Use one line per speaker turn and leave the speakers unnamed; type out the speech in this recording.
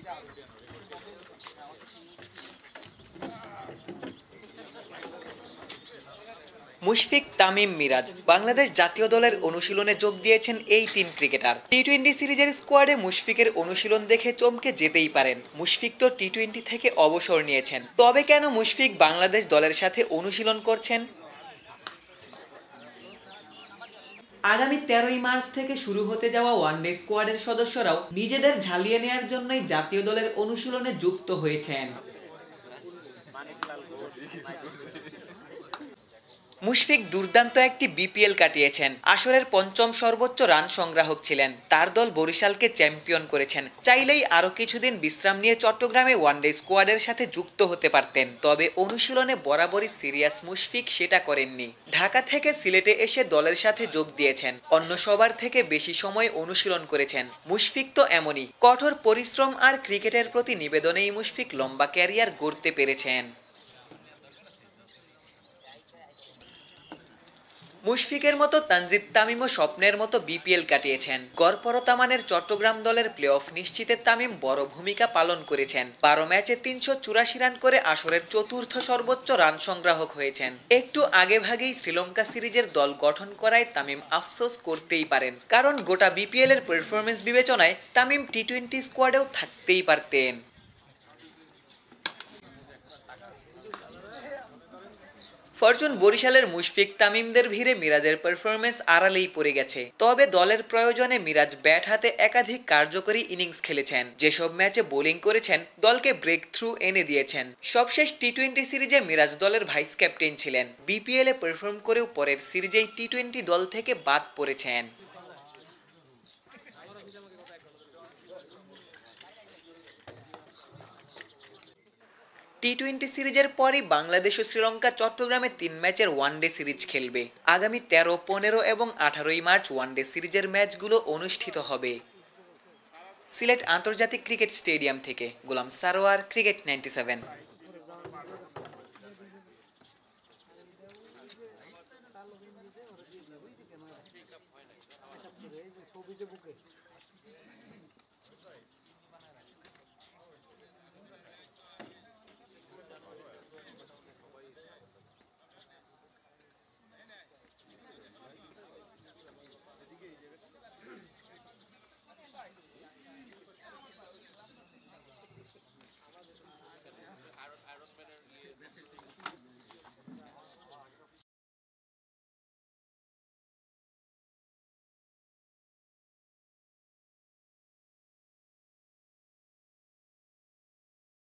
মুশফিক, তামিম, মিরাজ বাংলাদেশ জাতীয় দলের অনুশীলনে যোগ দিয়েছেন এই তিন ক্রিকেটার। টি-20 সিরিজের স্কোয়াডে মুশফিকের অনুশীলন দেখে চমকে যেতেই পারেন। মুশফিক তো টি-20 থেকে অবসর নিয়েছেন, তবে কেন মুশফিক বাংলাদেশ দলের সাথে অনুশীলন করছেন? আগামী 13ই মার্চ থেকে শুরু হতে যাওয়া ওয়ানডে স্কোয়াডের সদস্যরাও নিজেদের ঝালিয়ে নেয়ার জন্যই জাতীয় দলের অনুশীলনে যুক্ত হয়েছেন। মুশফিক দুর্দান্ত একটি বিপিএল কাটিয়েছেন। আসরের পঞ্চম সর্বোচ্চ রান সংগ্রাহক ছিলেন। তার দল বরিশালকে চ্যাম্পিয়ন করেছেন। চাইলেই আরও কিছুদিন বিশ্রাম নিয়ে চট্টগ্রামে ওয়ানডে স্কোয়াডের সাথে যুক্ত হতে পারতেন, তবে অনুশীলনে বরাবরই সিরিয়াস মুশফিক সেটা করেননি। ঢাকা থেকে সিলেটে এসে দলের সাথে যোগ দিয়েছেন। অন্য সবার থেকে বেশি সময় অনুশীলন করেছেন। মুশফিক তো এমনই, কঠোর পরিশ্রম আর ক্রিকেটের প্রতি নিবেদনেই মুশফিক লম্বা ক্যারিয়ার গড়তে পেরেছেন। মুশফিকের মতো তানজিদ তামিমও স্বপ্নের মতো বিপিএল কাটিয়েছেন। গড়পড়তা মানের চট্টগ্রাম দলের প্লে অফ নিশ্চিতে তামিম বড় ভূমিকা পালন করেছেন। 12 ম্যাচে 384 রান করে আসরের চতুর্থ সর্বোচ্চ রান সংগ্রাহক হয়েছেন। একটু আগে ভাগেই শ্রীলঙ্কা সিরিজের দল গঠন করায় তামিম আফসোস করতেই পারেন, কারণ গোটা বিপিএল এর পারফরমেন্স বিবেচনায় তামিম টি-20 স্কোয়াডেও থাকতেই পারতেন। ফরচুন বরিশালের মুশফিক তামিমদের ভিড়ে মিরাজের পারফরমেন্স আড়ালেই পড়ে গেছে। তবে দলের প্রয়োজনে মিরাজ ব্যাট হাতে একাধিক কার্যকরী ইনিংস খেলেছেন। যেসব ম্যাচে বোলিং করেছেন, দলকে ব্রেক থ্রু এনে দিয়েছেন। সবশেষ টি-20 সিরিজে মিরাজ দলের ভাইস ক্যাপ্টেন ছিলেন। বিপিএল এ পারফর্ম করেও পরের সিরিজেই টি-20 দল থেকে বাদ পড়েছেন। টি-20 সিরিজের পরই বাংলাদেশ ও শ্রীলঙ্কা চট্টগ্রামে 3 ম্যাচের ওয়ানডে সিরিজ খেলবে। আগামী 13, 15 এবং 18ই মার্চ ওয়ানডে সিরিজের ম্যাচগুলো অনুষ্ঠিত হবে। সিলেট আন্তর্জাতিক ক্রিকেট স্টেডিয়াম থেকে গোলাম সারোয়ার, ক্রিকেট 97।